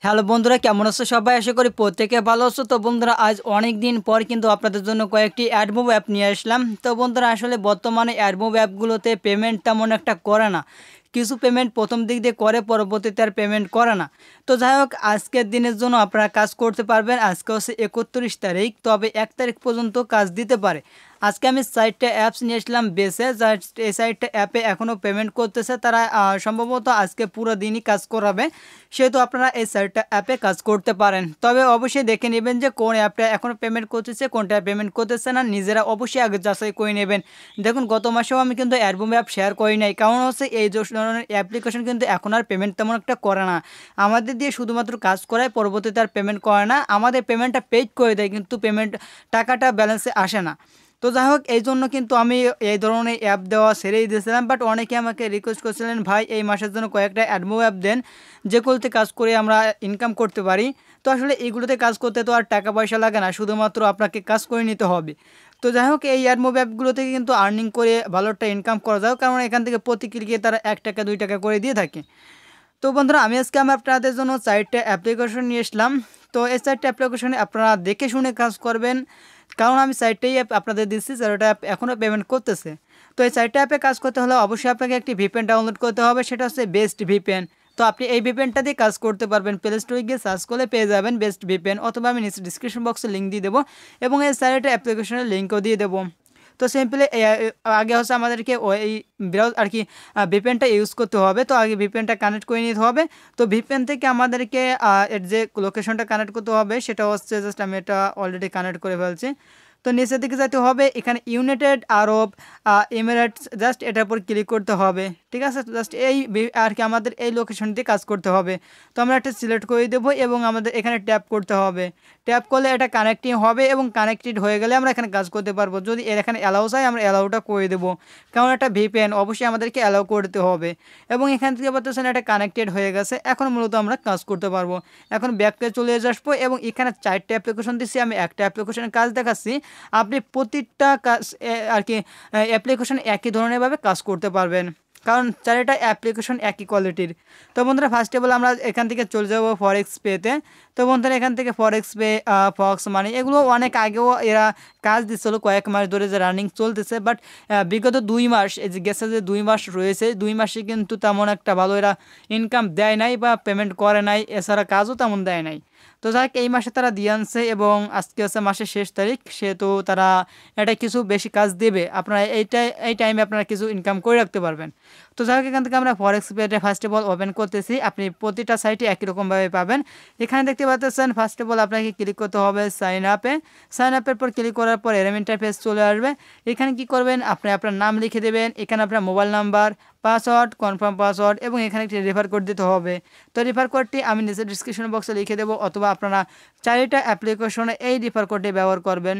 Hello বন্ধুরা, কেমন আছো সবাই? আশা করি প্রত্যেকে ভালো আছো। তো বন্ধুরা, আজ অনেক দিন পর কিন্তু আপনাদের জন্য কয়েকটি অ্যাডমোব অ্যাপ নিয়ে আসলাম। তো বন্ধুরা, আসলে বর্তমানে অ্যাডমোব অ্যাপগুলোতে পেমেন্ট তেমন একটা করে না। কিছু পেমেন্ট প্রথম দিক দিয়ে করে, পরবর্তীতে আর পেমেন্ট করে না। তো যাই হোক, আজকের দিনের জন্য আপনারা কাজ করতে পারবেন। আজকে হচ্ছে 31 তারিখ, তবে 1 তারিখ পর্যন্ত কাজ দিতে পারে। আজকে আমি 4টা অ্যাপস নিয়ে আসলাম বেসে, এই 4টা অ্যাপে এখনও পেমেন্ট করতেছে। তারা সম্ভবত আজকে পুরো দিনই কাজ করাবে, সেহেতু আপনারা এই 4টা অ্যাপে কাজ করতে পারেন। তবে অবশ্যই দেখে নেবেন যে কোন অ্যাপটা এখনও পেমেন্ট করতেছে, কোনটা পেমেন্ট করতেছে না। নিজেরা অবশ্যই আগে যাচাই করে নেবেন। দেখুন, গত মাসেও আমি কিন্তু অ্যাডমোব অ্যাপ শেয়ার করি নাই, কারণ হচ্ছে এই ধরনের অ্যাপ্লিকেশন কিন্তু এখন আর পেমেন্ট তেমন একটা করে না। আমাদের দিয়ে শুধুমাত্র কাজ করায়, পরবর্তীতে আর পেমেন্ট করে না। আমাদের পেমেন্টটা পেইড করে দেয়, কিন্তু পেমেন্ট টাকাটা ব্যালেন্সে আসে না। তো যাই হোক, এই জন্য কিন্তু আমি এই ধরনের অ্যাপ দেওয়া ছেড়েই দিয়েছিলাম। বাট অনেকে আমাকে রিকোয়েস্ট করছিলেন, ভাই এই মাসের জন্য কয়েকটা অ্যাডমো অ্যাপ দেন, যেগুলোতে কাজ করে আমরা ইনকাম করতে পারি। তো আসলে এইগুলোতে কাজ করতে তো আর টাকা পয়সা লাগে না, শুধুমাত্র আপনাকে কাজ করে নিতে হবে। তো যাই হোক, এই অ্যাডমো অ্যাপগুলো থেকে কিন্তু আর্নিং করে ভালো একটা ইনকাম করা যায়, কারণ এখান থেকে প্রতি ক্লিকে তারা 1 টাকা 2 টাকা করে দিয়ে থাকে। তো বন্ধুরা, আমি আজকে আপনাদের জন্য 4টা অ্যাপ্লিকেশন নিয়ে আসলাম। তো এই 4টা অ্যাপ্লিকেশনে আপনারা দেখে শুনে কাজ করবেন, কারণ আমি 4টাই অ্যাপ আপনাদের দিচ্ছি। 4টা অ্যাপ এখনও পেমেন্ট করতেছে। তো এই 4টা অ্যাপে কাজ করতে হলে অবশ্যই আপনাকে একটি ভিপিএন ডাউনলোড করতে হবে, সেটা হচ্ছে বেস্ট ভিপিএন। তো আপনি এই ভিপিএনটা দিয়ে কাজ করতে পারবেন। প্লে স্টোরে গিয়ে সার্চ করলে পেয়ে যাবেন বেস্ট ভিপিএন, অথবা আমি নিচে ডিসক্রিপশন বক্সে লিঙ্ক দিয়ে দেবো, এবং এই 4টা অ্যাপ্লিকেশনের লিঙ্কও দিয়ে দেবো। তো সিম্পলি আগে হচ্ছে আমাদেরকে ওই ব্রাউজ আর কি ভিপিএনটা ইউজ করতে হবে। তো আগে ভিপিএনটা কানেক্ট করে নিতে হবে। তো ভিপিএন থেকে আমাদেরকে এর যে লোকেশনটা কানেক্ট করতে হবে, সেটা হচ্ছে জাস্ট আমি এটা অলরেডি কানেক্ট করে ফেলছি। তো নিচের দিকে যেতে হবে, এখানে ইউনাইটেড আরব এমিরেটস, জাস্ট এটার উপর ক্লিক করতে হবে। ঠিক আছে, জাস্ট এই আর কি আমাদের এই লোকেশনটি কাজ করতে হবে। তো আমরা এটা সিলেক্ট করে দেবো, এবং আমাদের এখানে ট্যাপ করতে হবে। ট্যাপ করলে এটা কানেক্টিং হবে, এবং কানেক্টেড হয়ে গেলে আমরা এখানে কাজ করতে পারবো। যদি এর এখানে অ্যালাউ চাই, আমরা অ্যালাউটা করে দেবো, কারণ একটা ভিপিএন অবশ্যই আমাদেরকে অ্যালাউ করতে হবে। এবং এখান থেকে বলতেছেন এটা কানেক্টেড হয়ে গেছে, এখন মূলত আমরা কাজ করতে পারবো। এখন ব্যাকে চলে আসবো, এবং এখানে 4টা অ্যাপ্লিকেশন দিচ্ছি, আমি একটা অ্যাপ্লিকেশনের কাজ দেখাচ্ছি। আপনি প্রতিটা কাজ আর কি অ্যাপ্লিকেশন একই ধরনেরভাবে কাজ করতে পারবেন, কারণ 4টা অ্যাপ্লিকেশন একই কোয়ালিটির। তো বন্ধুরা, ফার্স্ট অফ অল আমরা এখান থেকে চলে যাবো ফরেক্স পেতে। তো বন্ধুরা, এখান থেকে ফরেক্স পে, ফক্স মানি, এগুলো অনেক আগেও এরা কাজ দিচ্ছিলো, কয়েক মাস ধরে যে রানিং চলতেছে। বাট বিগত 2 মাস, এই যে গেছে যে 2 মাস রয়েছে, 2 মাসে কিন্তু তেমন একটা ভালো এরা ইনকাম দেয় নাই বা পেমেন্ট করে নাই, এছাড়া কাজও তেমন দেয় নাই। তো যাই হোক, এই মাসে তারা দিয়ে আনছে, এবং আজকে হচ্ছে মাসের শেষ তারিখ, সেহেতু তারা এটা কিছু বেশি কাজ দেবে। আপনারা এই টাইমে আপনারা কিছু ইনকাম করে রাখতে পারবেন। তো যাই হোক, এখান থেকে আমরা ফরেক্স পেটা ফার্স্ট অফ অল ওপেন করতেছি। আপনি প্রতিটা সাইটে একই রকমভাবে পাবেন। এখানে দেখতে পাচ্ছেন, ফার্স্ট অফ অল আপনাকে ক্লিক করতে হবে সাইন আপে। সাইন আপের পর ক্লিক করার পর এরকম ইন্টারফেস চলে আসবে। এখানে কি করবেন, আপনি আপনার নাম লিখে দেবেন, এখানে আপনার mobile number, password, confirm password, এবং এখানে একটি রেফার কোড দিতে হবে। তো রেফার কোডটি আমি নিচে ডিসক্রিপশন বক্সে লিখে দেবো, অথবা আপনারা 4টা অ্যাপ্লিকেশনে এই রেফার কোডটি ব্যবহার করবেন,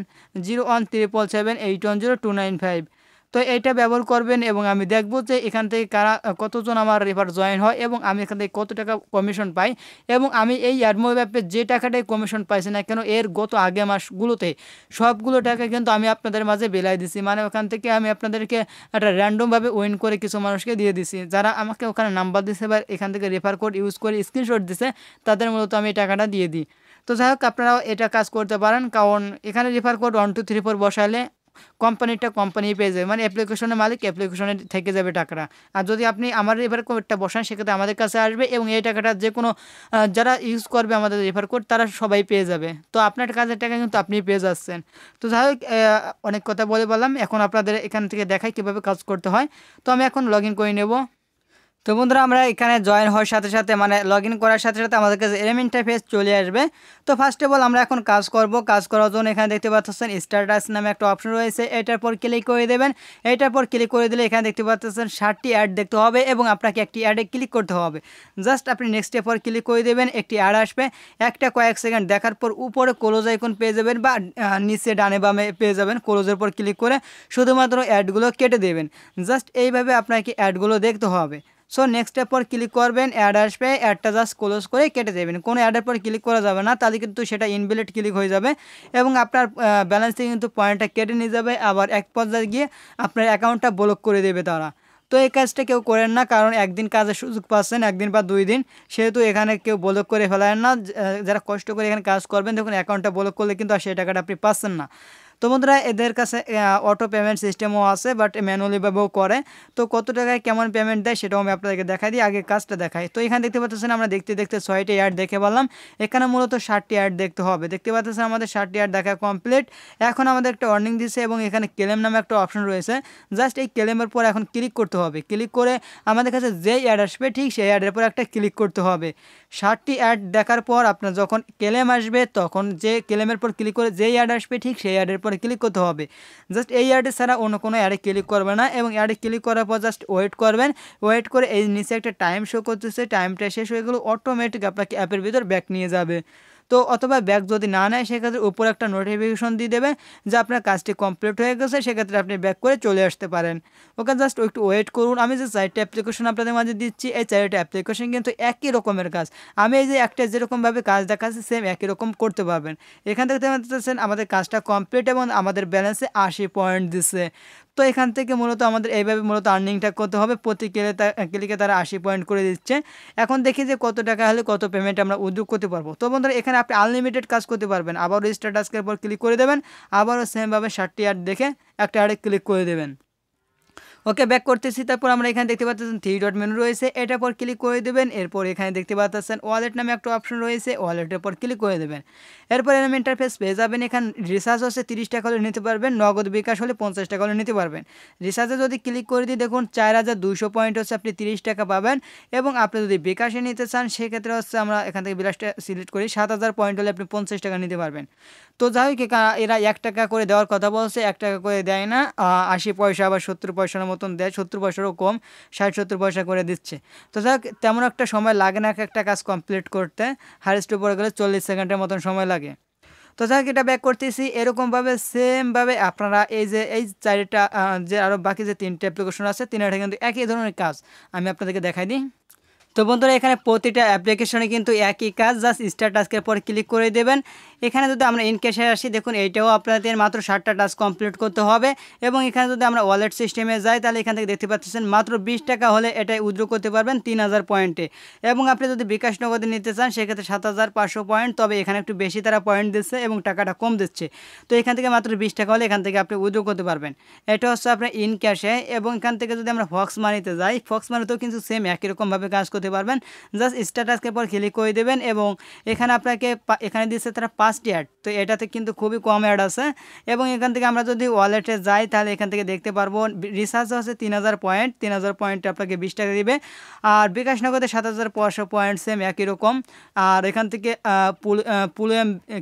01777810 295। তো এইটা ব্যবহার করবেন, এবং আমি দেখব যে এখান থেকে কতজন আমার রেফার জয়েন হয়, এবং আমি এখান থেকে কত টাকা কমিশন পাই। এবং আমি এই অ্যাডমো অ্যাপে যে টাকাটাই কমিশন পাইছি না কেন, এর গত আগে মাসগুলোতে সবগুলো টাকা কিন্তু আমি আপনাদের মাঝে বেলাই দিছি। মানে ওখান থেকে আমি আপনাদেরকে একটা র্যান্ডমভাবে উইন করে কিছু মানুষকে দিয়ে দিছি, যারা আমাকে ওখানে নাম্বার দিছে বা এখান থেকে রেফার কোড ইউজ করে স্ক্রিনশট দিছে, তাদের মূলত আমি এই টাকাটা দিয়ে দিই। তো যাই হোক, আপনারাও এটা কাজ করতে পারেন, কারণ এখানে রেফার কোড 1 2 3 4 বসালে কোম্পানি পেয়ে যাবে, মানে অ্যাপ্লিকেশনের মালিক অ্যাপ্লিকেশনে থেকে যাবে টাকাটা। আর যদি আপনি আমার রেফার কোডটা বসান, সেক্ষেত্রে আমাদের কাছে আসবে, এবং এই টাকাটা যে কোনো যারা ইউজ করবে আমাদের রেফার কোড, তারা সবাই পেয়ে যাবে। তো আপনার কাজের টাকা কিন্তু আপনি পেয়ে যাচ্ছেন। তো যাই হোক, অনেক কথা বলে বললাম, এখন আপনাদের এখান থেকে দেখাই কীভাবে কাজ করতে হয়। তো আমি এখন লগ ইন করে নেব। তো বন্ধুরা, আমরা এখানে জয়েন হওয়ার সাথে সাথে, মানে লগ ইন করার সাথে সাথে আমাদের কাছে এরকম ইন্টারফেস চলে আসবে। তো ফার্স্ট অফ অল আমরা এখন কাজ করব। কাজ করার জন্য এখানে দেখতে পাচ্ছেন স্ট্যাটাস নামে একটা অপশন রয়েছে, এটার পর ক্লিক করে দেবেন। এটার পর ক্লিক করে দিলে এখানে দেখতে পাচ্ছেন 60টি অ্যাড দেখতে হবে, এবং আপনাকে একটি অ্যাডে ক্লিক করতে হবে। জাস্ট আপনি নেক্সটের পর ক্লিক করে দেবেন, একটি অ্যাড আসবে। একটা কয়েক সেকেন্ড দেখার পর উপরে ক্লোজ আইকন পেয়ে যাবেন, বা নিচে ডানে বামে পেয়ে যাবেন। ক্লোজের পর ক্লিক করে শুধুমাত্র অ্যাডগুলো কেটে দেবেন। জাস্ট এইভাবে আপনাকে অ্যাডগুলো দেখতে হবে। সো নেক্সটের পর ক্লিক করবেন, অ্যাড আসবে, অ্যাডটা জাস্ট ক্লোজ করে কেটে দেবেন। কোনো অ্যাডের পর ক্লিক করা যাবে না, তাহলে কিন্তু সেটা ইনভ্যালিড ক্লিক হয়ে যাবে, এবং আপনার ব্যালেন্স থেকে কিন্তু পয়েন্টটা কেটে নিয়ে যাবে। আবার এক পর্যায়ে গিয়ে আপনার অ্যাকাউন্টটা ব্লক করে দেবে তারা। তো তো এই কাজটা কেউ করেন না, কারণ একদিন কাজের সুযোগ পাচ্ছেন, একদিন বা 2 দিন, সেহেতু এখানে কেউ ব্লক করে ফেলেন না। যারা কষ্ট করে এখানে কাজ করবেন, দেখুন অ্যাকাউন্টটা ব্লক করলে কিন্তু আর সেই টাকাটা আপনি পাচ্ছেন না। তো বন্ধুরা এদের কাছে অটো পেমেন্ট সিস্টেমও আছে, বাট ম্যানুয়ালিভাবেও করে। তো কত টাকায় কেমন পেমেন্ট দেয় সেটাও আমি আপনাদেরকে দেখাই দিই, আগে কাজটা দেখাই। তো এখানে দেখতে পাচ্ছেন আমরা দেখতে দেখতে 6টি অ্যাড দেখে বললাম, এখানে মূলত 60টি অ্যাড দেখতে হবে। দেখতে পাচ্ছেন আমাদের 60টি অ্যাড দেখা কমপ্লিট। এখন আমাদের একটা ওয়ার্নিং দিচ্ছে এবং এখানে ক্লেম নামে একটা অপশন রয়েছে। জাস্ট এই ক্লেমের পর এখন ক্লিক করতে হবে। ক্লিক করে আমাদের কাছে যেই অ্যাড আসবে ঠিক সেই অ্যাডের পর একটা ক্লিক করতে হবে। 60টি অ্যাড দেখার পর আপনার যখন ক্লেম আসবে, তখন যে ক্লেমের পর ক্লিক করে যেই অ্যাড আসবে ঠিক সেই অ্যাডের পরে ক্লিক করতে হবে। জাস্ট এই অ্যাডে ছাড়া অন্য কোনো অ্যাডে ক্লিক করবে না, এবং অ্যাডে ক্লিক করার পর জাস্ট ওয়েট করবেন। ওয়েট করে এই নিচে একটা টাইম শো করতেছে, টাইমটা শেষ হয়ে গেলে অটোমেটিক আপনাকে অ্যাপের ভিতর ব্যাক নিয়ে যাবে। তো অথবা ব্যাক যদি না নেয়, সেক্ষেত্রে উপরে একটা নোটিফিকেশন দিয়ে দেবে যে আপনার কাজটি কমপ্লিট হয়ে গেছে, সেক্ষেত্রে আপনি ব্যাক করে চলে আসতে পারেন। ওকে, জাস্ট একটু ওয়েট করুন। আমি যে 4টা অ্যাপ্লিকেশন আপনাদের মাঝে দিচ্ছি, এই 4টা অ্যাপ্লিকেশন কিন্তু একই রকমের কাজ। আমি এই যে একটা যেরকমভাবে কাজ দেখাচ্ছি, সেম একই রকম করতে পারবেন। এখান থেকে দেখতে পাচ্ছেন আমাদের কাজটা কমপ্লিট এবং আমাদের ব্যালেন্সে 80 পয়েন্ট দিচ্ছে। তো এখান থেকে মূলত আমাদের এইভাবে মূলত আর্নিংটা করতে হবে। প্রতি ক্লিকে তারা 80 পয়েন্ট করে দিচ্ছে। এখন দেখি যে কত টাকা হলে কত পেমেন্ট আমরা উদ্যোগ করতে পারবো। তো বন্ধুরা এখানে আপনি আনলিমিটেড কাজ করতে পারবেন। আবারও স্টার্ট টাস্কের পর ক্লিক করে দেবেন, আবারও সেমভাবে 60টি অ্যাড দেখে একটা অ্যাডে ক্লিক করে দেবেন। ওকে, ব্যাক করতেছি। তারপর আমরা এখানে দেখতে পাচ্ছেন 3 ডট মেনু রয়েছে, এটার পর ক্লিক করে দেবেন। এরপর এখানে দেখতে পাচ্ছেন ওয়ালেট নামে একটা অপশন রয়েছে, ওয়ালেটের পর ক্লিক করে দেবেন। এরপর এরকম ইন্টারফেস পেয়ে যাবেন। এখানে রিচার্জ হচ্ছে 30 টাকা হলে নিতে পারবেন, নগদ বিকাশ হলে 50 টাকা হলে নিতে পারবেন। রিচার্জে যদি ক্লিক করে দিই, দেখুন 4200 পয়েন্ট হচ্ছে আপনি 30 টাকা পাবেন। এবং আপনি যদি বিকাশে নিতে চান, সেক্ষেত্রে হচ্ছে আমরা এখান থেকে বিলাসটা সিলেক্ট করি, 7000 পয়েন্ট হলে আপনি 50 টাকা নিতে পারবেন। তো যাই হোক, এরা 1 টাকা করে দেওয়ার কথা বলছে, 1 টাকা করে দেয় না, 80 পয়সা আবার 70 পয়সার মতন দেয়, 70 পয়সারও কম, 60-70 পয়সা করে দিচ্ছে। তো যাই হোক, তেমন একটা সময় লাগে না একটা কাজ কমপ্লিট করতে, হাইয়েস্ট উপরে গেলে 40 সেকেন্ডের মতন সময় লাগে। তো যাই হোক, এটা ব্যাক করতেছি। এরকমভাবে সেমভাবে আপনারা এই যে এই 4টা যে আরও বাকি যে 3টে অ্যাপ্লিকেশন আছে, 3টা কিন্তু একই ধরনের কাজ। আমি আপনাদেরকে দেখাই দিই। তো বন্ধুরা এখানে প্রতিটা অ্যাপ্লিকেশনে কিন্তু একই কাজ, জাস্ট স্টার্ট টাস্কের পর ক্লিক করে দেবেন। এখানে যদি আমরা ইনক্যাশে আসি, দেখুন এইটাও আপনাদের মাত্র 60টা টাস্ক কমপ্লিট করতে হবে। এবং এখানে যদি আমরা ওয়ালেট সিস্টেমে যাই, তাহলে এখান থেকে দেখতে পাচ্ছেন মাত্র 20 টাকা হলে এটাই উইথড্র করতে পারবেন 3000 পয়েন্টে। এবং আপনি যদি বিকাশ নগদে নিতে চান, সেক্ষেত্রে 7500 পয়েন্ট, তবে এখানে একটু বেশি তারা পয়েন্ট দিচ্ছে এবং টাকাটা কম দিচ্ছে। তো এখান থেকে মাত্র 20 টাকা হলে এখান থেকে আপনি উইথড্র করতে পারবেন। এটা হচ্ছে আপনার ইনক্যাশে। এবং এখান থেকে যদি আমরা ফক্স মানিতে যাই, ফক্স মানিতেও কিন্তু সেম একই রকমভাবে কাজ করতে পারবেন। জাস্ট স্ট্যাটাসকে পর ক্লিক করে দেবেন এবং এখানে আপনাকে এখানে দিচ্ছে তারা 5টি অ্যাড। তো এটাতে কিন্তু খুবই কম অ্যাড আছে। এবং এখান থেকে আমরা যদি ওয়ালেটে যাই, তাহলে এখান থেকে দেখতে পারবো রিচার্জ আছে 3000 পয়েন্ট, 3000 পয়েন্টে আপনাকে 20 টাকা দিবে। আর বিকাশ নগদে 7500 পয়েন্ট, সেম একই রকম। আর এখান থেকে পুলু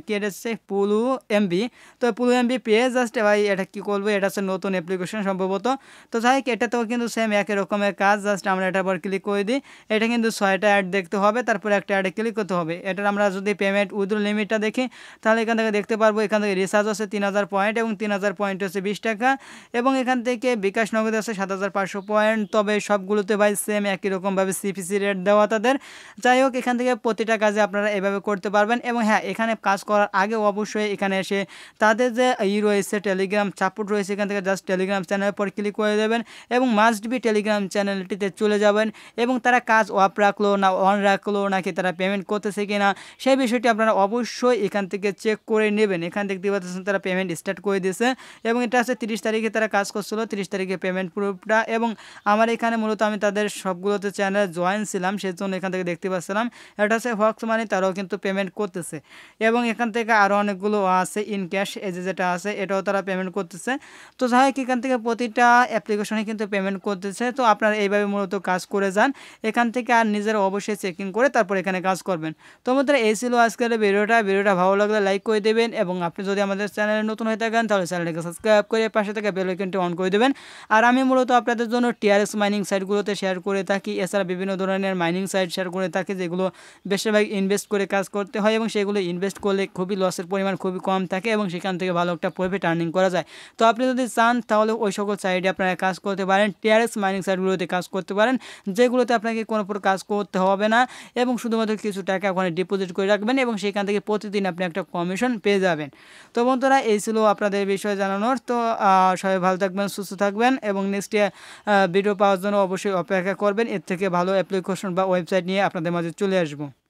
এমবি। তো পুলু এমবি পেয়ে জাস্ট ভাই এটা কী করবো, এটা হচ্ছে নতুন অ্যাপ্লিকেশন সম্ভবত। তো যাই হোক, এটাতেও কিন্তু সেম একই রকমের কাজ। জাস্ট আমরা এটার পর ক্লিক করে দিই। এটা কিন্তু 6টা অ্যাড দেখতে হবে, তারপরে একটা অ্যাডে ক্লিক করতে হবে। এটার আমরা যদি পেমেন্ট উইথড্র লিমিটটা দেখি, তাহলে এখান থেকে দেখতে পারবো এখান থেকে রিচার্জ আছে 3000 পয়েন্ট এবং 3000 পয়েন্ট হচ্ছে 20 টাকা। এবং এখান থেকে বিকাশ নগদে আছে 7500 পয়েন্ট, তবে সবগুলোতে ভাই সেম একই রকমভাবে সিপিসি রেট দেওয়া তাদের। যাই হোক, এখান থেকে প্রতিটা কাজে আপনারা এভাবে করতে পারবেন। এবং হ্যাঁ, এখানে কাজ করার আগে অবশ্যই এখানে এসে তাদের যে রয়েছে টেলিগ্রাম সাপোর্ট রয়েছে, এখান থেকে জাস্ট টেলিগ্রাম চ্যানেলের পর ক্লিক করে দেবেন এবং মাস্ট বি টেলিগ্রাম চ্যানেলটিতে চলে যাবেন। এবং তারা কাজ অফ রাখলো না অন রাখলো, নাকি তারা পেমেন্ট করতেছে কিনা, সেই বিষয়টি আপনারা অবশ্যই এখান থেকে চেক করে নেবেন। এখান থেকে দেখতে পাচ্ছেন তারা পেমেন্ট স্টার্ট করে দিয়েছে এবং এটা আছে 30 তারিখে তারা কাজ করছিল, 30 তারিখে পেমেন্ট প্রুফটা। এবং আমার এখানে মূলত আমি তাদের সবগুলোতে চ্যানেলে জয়েন ছিলাম, সেই জন্য এখান থেকে দেখতে পাচ্ছিলাম। এটা হচ্ছে ফক্স মানি, তারাও কিন্তু পেমেন্ট করতেছে। এবং এখান থেকে আরও অনেকগুলো আছে ইনক্যাশ, এই যেটা আছে এটাও তারা পেমেন্ট করতেছে। তো যাই হোক, এখান থেকে প্রতিটা অ্যাপ্লিকেশনে কিন্তু পেমেন্ট করতেছে। তো আপনারা এইভাবে মূলত কাজ করে যান এখান থেকে, আর নিজেরা অবশ্যই চেকিং করে তারপর এখানে কাজ করবেন। তো বন্ধুরা এই ছিল আজকের ভিডিওটা ভালো লাগলে লাইক করে দেবেন। এবং আপনি যদি আমাদের চ্যানেলে নতুন হয়ে থাকেন, তাহলে চ্যানেলটাকে সাবস্ক্রাইব করে পাশে থাকা বেল আইকনটি অন করে দেবেন। আর আমি মূলত আপনাদের জন্য টিআরএক্স মাইনিং সাইটগুলোতে শেয়ার করে থাকি, এছাড়া বিভিন্ন ধরনের মাইনিং সাইট শেয়ার করে থাকি, যেগুলো বেশিরভাগ ইনভেস্ট করে কাজ করতে হয় এবং সেগুলো ইনভেস্ট করলে খুবই লসের পরিমাণ খুবই কম থাকে এবং সেখান থেকে ভালো একটা প্রফিট আর্নিং করা যায়। তো আপনি যদি চান, তাহলে ওই সকল সাইটে আপনারা কাজ করতে পারেন, টিআরএক্স মাইনিং সাইটগুলোতে কাজ করতে পারেন, যেগুলোতে আপনাকে কোনো প্রকার কাজ করতে হবে না এবং শুধুমাত্র কিছু টাকা ওখানে ডিপোজিট করে রাখবেন এবং সেখান থেকে প্রতিদিন আপনি একটা কমিশন পেয়ে যাবেন। তো বন্ধুরা এই ছিল আপনাদের বিষয়ে জানানোর। তো সবাই ভালো থাকবেন, সুস্থ থাকবেন এবং নেক্সট ভিডিও পাওয়ার জন্য অবশ্যই অপেক্ষা করবেন। এর থেকে ভালো অ্যাপ্লিকেশন বা ওয়েবসাইট নিয়ে আপনাদের মাঝে চলে আসবো।